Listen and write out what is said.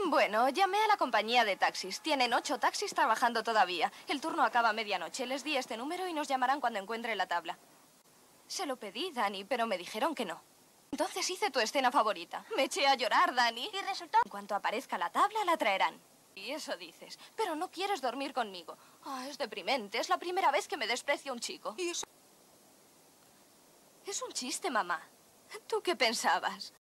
Bueno, llamé a la compañía de taxis. Tienen 8 taxis trabajando todavía. El turno acaba a medianoche. Les di este número y nos llamarán cuando encuentre la tabla. Se lo pedí, Dani, pero me dijeron que no. Entonces hice tu escena favorita. Me eché a llorar, Dani. Y resultó... En cuanto aparezca la tabla, la traerán. Y eso dices. Pero no quieres dormir conmigo. Ah, es deprimente. Es la primera vez que me desprecia un chico. ¿Y eso? Es un chiste, mamá. ¿Tú qué pensabas?